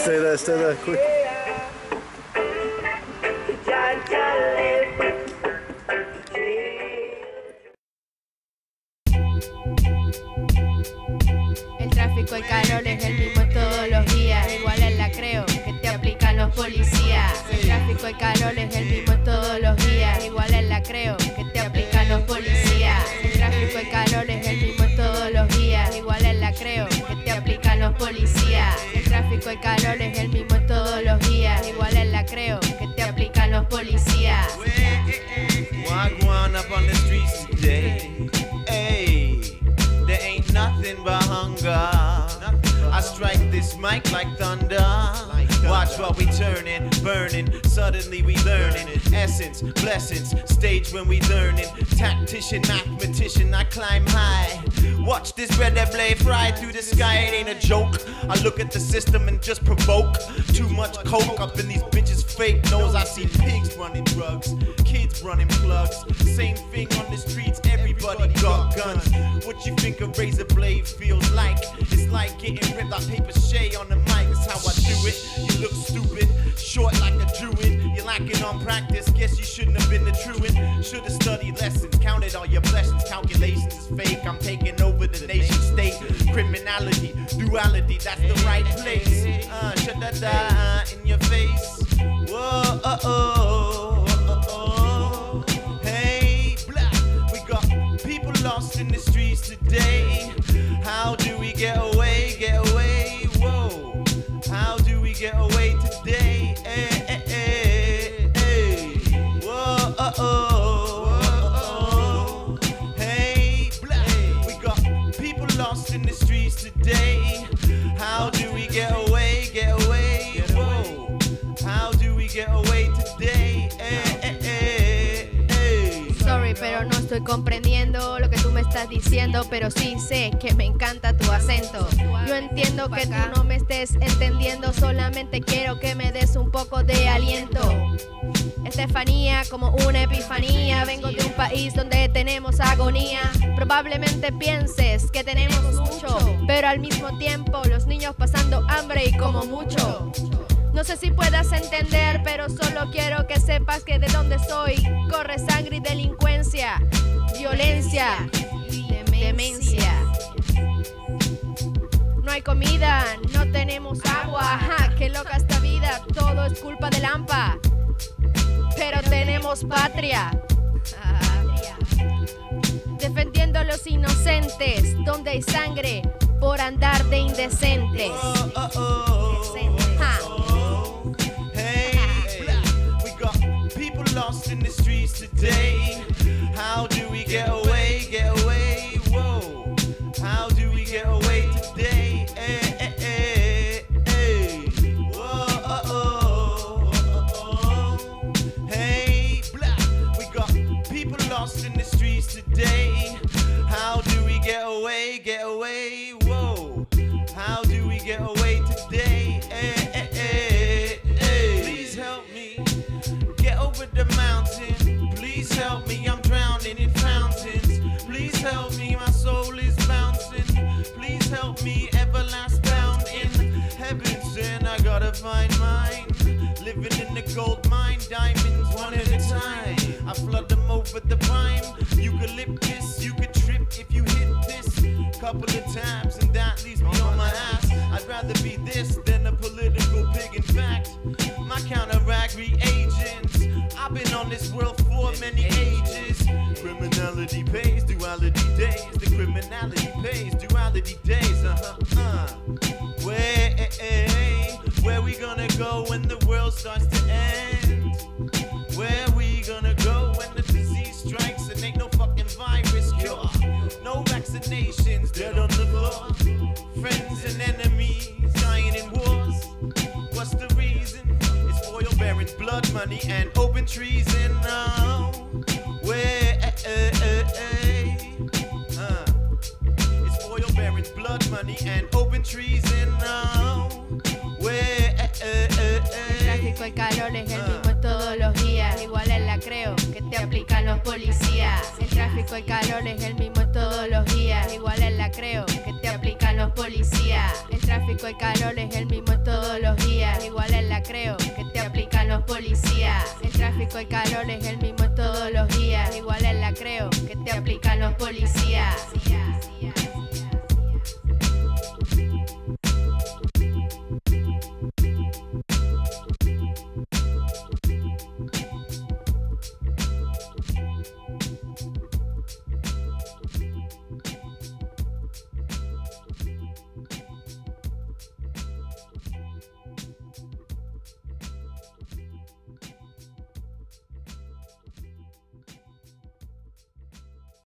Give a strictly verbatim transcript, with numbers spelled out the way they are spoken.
Stay there, stay there, quick. El tráfico, el calor es el mismo todos los días. Igual es la creo que te aplican los policías. El tráfico, el calor es el mismo todos los días. Igual es la creo que te aplican los policías. El tráfico, el calor es el mismo todos los días. Igual es la creo que te aplican los policías. El tráfico, el calor es el mismo todos los días. Igual es la creo que te aplican los policías. Wagwan up on the streets today. Hey, there ain't nothing but hunger. I strike this mic like thunder. Watch while we turning, burning. Suddenly we learning essence, blessings. Stage when we learning. Tactician, mathematician, I climb high. Watch this red blade fly through the sky. It ain't a joke. I look at the system and just provoke. Too much coke up in these bitches' fake nose. I see pigs running drugs, kids running plugs. Same thing on the streets. Everybody got guns. What you think a razor blade feels like? It's like getting ripped out paper mache on the mic. That's how I do it. You look stupid, short like a druid. You're lacking on practice. Guess you shouldn't have been the truant. Should've studied lessons, counted all your blessings. Calculations is fake. I'm taking over the nation state. Criminality, duality, that's the right place. Uh, shut that uh, in your face. Whoa, uh oh, uh oh. Hey, blah. We got people lost in the streets today. How do we get away, get away? Whoa, how do we get away today? Hey, hey, hey, hey. Whoa, uh oh, uh oh. Hey, blah. We got people lost in the streets today. How do we get away, get away? Whoa, how do we get away today? Hey, hey, hey, hey. Sorry, pero no estoy comprendiendo lo que tú me estás diciendo, pero sí sé que me encanta tu acento. Yo entiendo que tú no me estés entendiendo, solamente quiero que me des un poco de aliento. Estefanía, como una epifanía, vengo de un país donde tenemos agonía. Probablemente pienses que tenemos mucho, pero al mismo tiempo los niños pasando hambre y como mucho. No sé si puedas entender, pero solo quiero que sepas que de donde soy corre sangre y delincuencia, violencia y demencia. No hay comida, no tenemos agua, ajá, qué loca esta vida, todo es culpa del AMPA. Pero tenemos patria, defendiendo a los inocentes, donde hay sangre por andar de indecentes. Lost in the streets today. How do we get away, get away? Whoa, how do we get away today? Hey, hey, hey, hey. Whoa, uh oh, uh oh. Hey, blah. We got people lost in the streets today. How do we get away, get away? Whoa, how do we get away today? Hey, hey, hey, hey. Please help me get over the mountain. Please help me, I'm drowning in fountains. Please help me, my soul is bouncing. Please help me, everlast bound in heavens, and I gotta find mine. Living in the gold mine, diamonds one at a time. I flood them over the rhyme. Eucalyptus, you could trip if you hit this couple of times, and that leaves me on my ass. I'd rather be this than a political pig. In fact, my counteract reagents. I've been on this world for many ages. Criminality pays, duality days. The criminality pays, duality days. Uh-huh, uh. Where, where we gonna go when the world starts to end? Where we gonna go when the disease strikes and ain't no fucking virus cure? No vaccinations, dead on the floor. Friends and enemies dying in wars. What's the reason? It's oil barons, blood money, and open treason. Now, where? Uh, uh, uh, it's oil barons, blood money, and open treason. Now, where? Uh, uh, El tráfico, el calor es el mismo todos los días. Igual es la creo que te aplican los policías. El tráfico, el calor es el mismo todos los días. Igual es la creo que te aplican los policías. El tráfico, el calor es el mismo todos los días. creo que te aplican los policías. El tráfico, el calor es el mismo todos los días. Igual la creo que te aplican los policías.